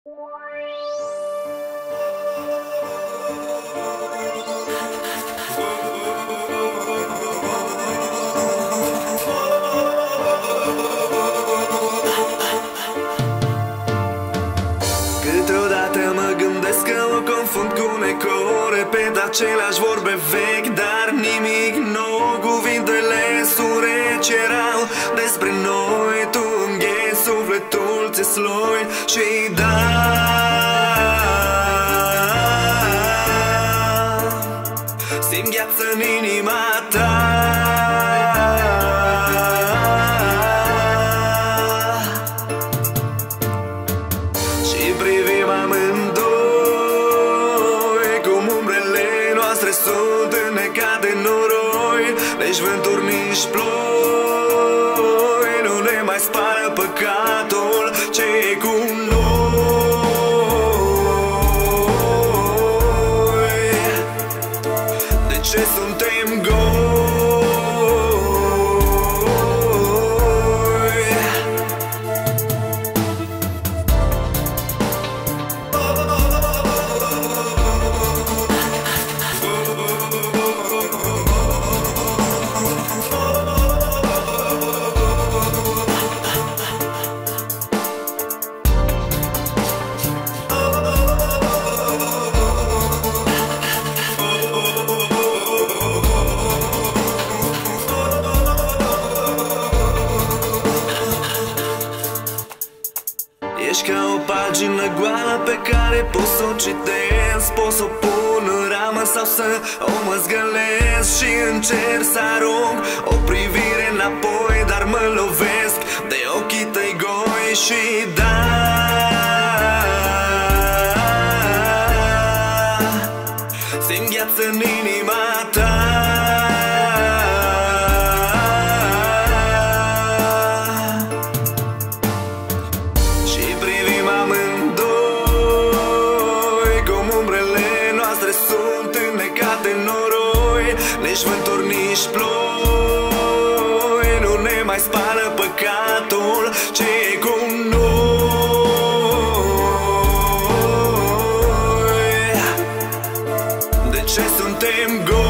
Câteodată mă gândesc că o confund cu un ecou. Repet aceleași vorbe vechi, dar nimic nou. Cuvintele sunt reci, erau despre noi. Tu îngheți sufletul, ți-e sloi și da, simt gheață în inima ta. Și privim amândoi cum umbrele noastre sunt înnecate în noroi. Nici vânturi, nici ploi nu ne mai spală păcatul ce e cu noi. De ce suntem goi? Ești ca o pagină goală pe care pot să o citesc, pot să o pun în ramă sau să o măzgălesc. Și încerc să arunc o privire înapoi, dar mă lovesc de ochii tăi goi. Și da, simt gheață în inima ta. Nici vânturi, nici ploi nu ne mai spală păcatul ce e cu noi. De ce suntem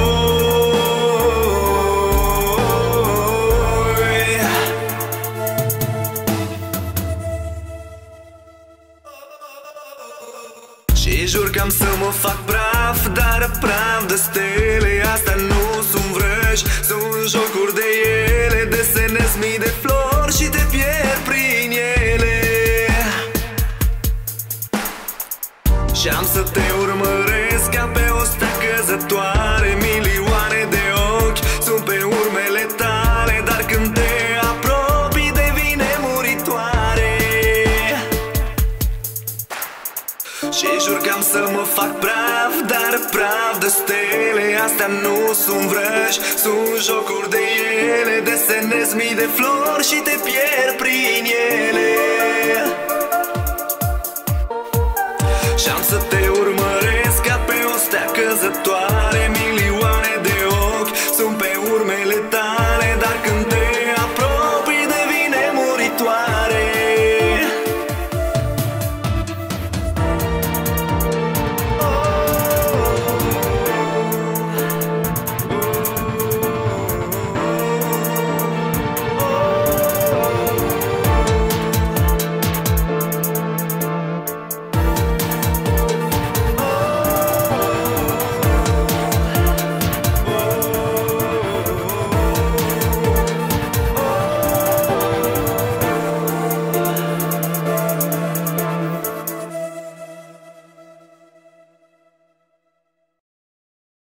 goi? Și jur că am să mă fac praf, dar praf de stele astea nu sunt vrăji, sunt jocuri de ele. Desenez mii de flori și te pierd prin ele. Și am să te urmăresc ca pe o stea căzătoare. Milioane de ochi sunt pe urmele tale, dar când te apropii devine muritoare. Și jur că am să mă fac praf, dar praf de stele astea nu sunt vrăji, sunt jocuri de ele. Desenez mii de flori și te pierd prin ele.